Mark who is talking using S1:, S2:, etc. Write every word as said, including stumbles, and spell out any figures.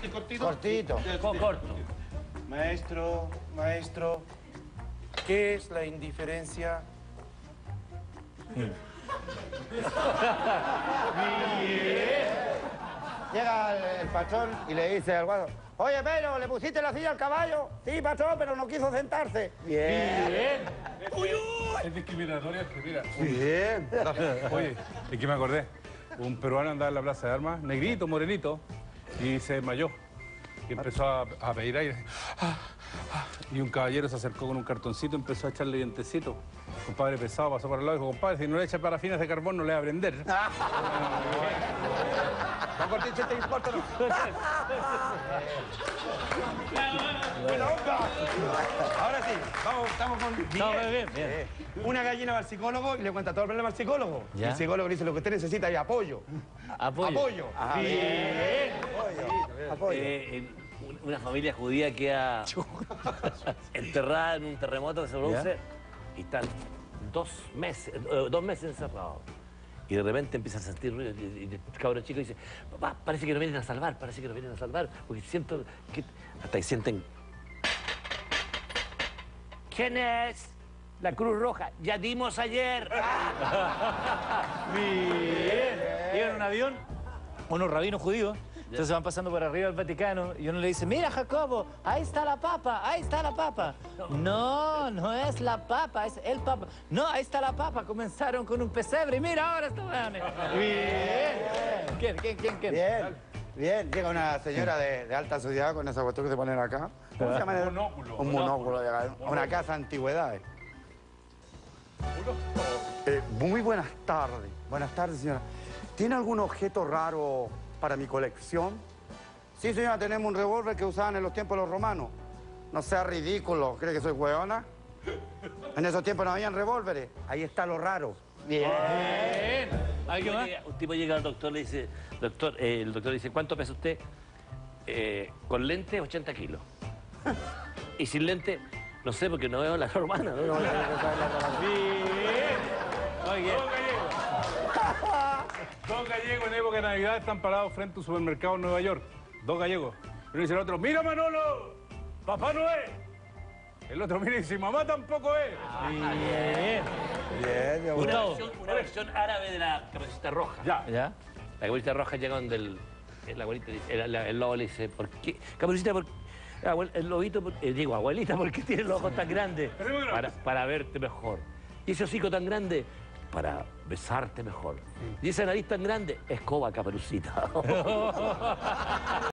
S1: cortito, cortito.
S2: Cortito.
S3: Co- corto.
S1: Maestro, maestro, ¿qué es la indiferencia?
S2: Llega el, el patrón y le dice al guardo, oye, pero, ¿le pusiste la silla al caballo? Sí, patrón, pero no quiso sentarse. Bien.
S3: Bien.
S4: Es discriminatoria, mira.
S2: Bien.
S4: Oye, es que me acordé. Un peruano andaba en la plaza de armas, negrito, morenito, y se desmayó. Y empezó a, a pedir aire. Ah, ah. Y un caballero se acercó con un cartoncito y empezó a echarle dientecito. Compadre pesado pasó por el lado y dijo, compadre, si no le echa parafinas de carbón no le va a prender.
S2: ¿Con cortito te importa o no?
S1: Ahora sí, vamos, estamos con
S3: No, bien, bien, bien.
S1: Eh, Una gallina va al psicólogo y le cuenta todo el problema al psicólogo.
S3: Ya.
S1: Y el psicólogo le dice, lo que usted necesita es apoyo.
S3: Apoyo.
S1: Apoyo.
S2: Ah,
S3: Bien.
S2: Apoyo.
S5: Eh, en un- una familia judía queda enterrada en un terremoto que se produce y están dos meses, eh, dos meses encerrados. Y de repente empieza a sentir ruido y, y el cabrón chico dice, papá, parece que nos vienen a salvar, parece que nos vienen a salvar, porque siento que... Hasta que sienten... ¿Quién es? La Cruz Roja. Ya dimos ayer.
S3: Bien. Iban en un avión, unos rabinos judíos, entonces van pasando por arriba del Vaticano y uno le dice, mira, Jacobo, ahí está la papa, ahí está la papa. No, no es la papa, es el papa. No, ahí está la papa. Comenzaron con un pesebre y mira, ahora está weones. Bien. ¿Quién, quién, quién, quién?
S2: Bien. Bien. Llega una señora de, de alta sociedad con esa cuestión que se ponen acá. ¿Cómo se llama?
S4: Un monóculo.
S2: Un monóculo. llega, Una casa de antigüedades. Eh, muy buenas tardes. Buenas tardes, señora. ¿Tiene algún objeto raro para mi colección? Sí, señora, tenemos un revólver que usaban en los tiempos de los romanos. No sea ridículo, ¿cree que soy hueona? En esos tiempos no habían revólveres. Ahí está lo raro.
S3: Bien.
S5: Un
S3: ¿Alguien
S5: tipo
S3: más?
S5: llega- Un tipo llega al doctor, le dice, doctor, eh, el doctor le dice, ¿cuánto pesa usted? Eh, con lente, ochenta kilos. Y sin lente, no sé, porque no veo la hermana. ¿no? No, no, no, no, no, no.
S3: Bien. Muy bien.
S4: Dos gallegos en época de Navidad están parados frente a un supermercado en Nueva York. Dos gallegos. Uno dice al otro, mira Manolo, papá no es. El otro mira y dice, mamá tampoco es.
S3: Bien.
S2: Bien, bien.
S5: Una
S3: Gustavo.
S5: versión, una versión árabe de la caperucita roja.
S4: Ya.
S3: ¿Ya?
S5: La caperucita roja llega donde el, el, abuelita dice- el, el lobo le dice, ¿por qué? Caperucita, ¿por qué? Abuel- el lobito, por- eh, digo, abuelita, ¿por qué tiene los ojos tan grandes? Para, para verte mejor. Y ese hocico tan grande, para besarte mejor. Y esa nariz tan grande, escoba, Caperucita.